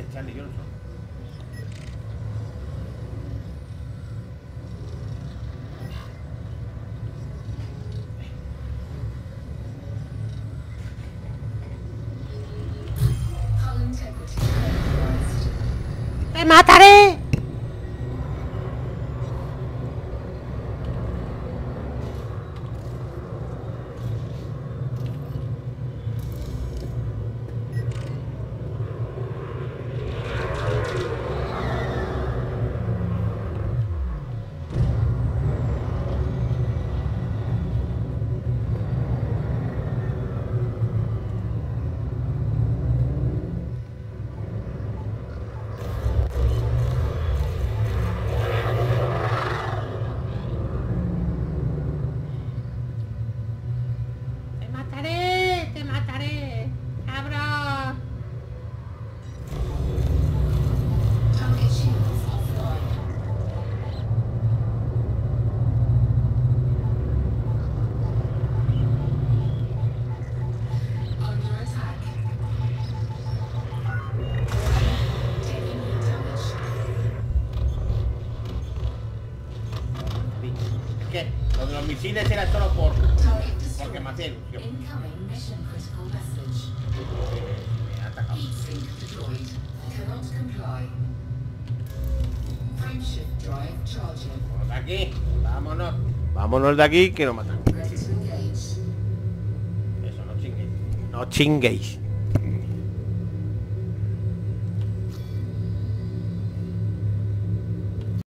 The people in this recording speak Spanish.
Charlie Johnson. ¡Te mataré! ¡Te mataré! ¡Cabrón! Es que lo de los misiles era solo porque me hacía ilusión. Me ha atacado. Vámonos de aquí, vámonos. Vámonos de aquí que nos matan. Eso, no chinguéis. No chinguéis.